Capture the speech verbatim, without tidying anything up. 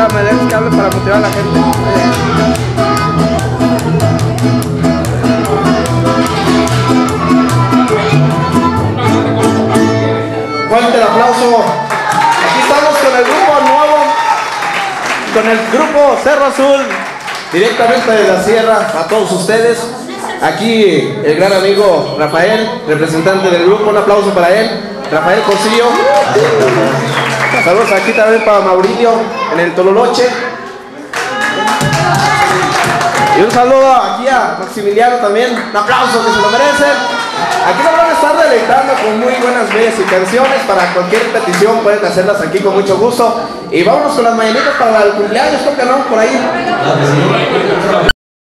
me dejes que hable para motivar a la gente. Fuerte el aplauso. Aquí estamos con el grupo nuevo, con el grupo Cerro Azul, directamente de la sierra, a todos ustedes. Aquí el gran amigo Rafael, representante del grupo, un aplauso para él. Rafael Cosillo. Saludos aquí también para Mauricio en el Tololoche. Y un saludo aquí a Maximiliano también, un aplauso que se lo merecen. Aquí nos van a estar deleitando con muy buenas bellas y canciones. Para cualquier petición pueden hacerlas aquí con mucho gusto. Y vámonos con las mañanitas para el cumpleaños, ¿por qué no? Por ahí.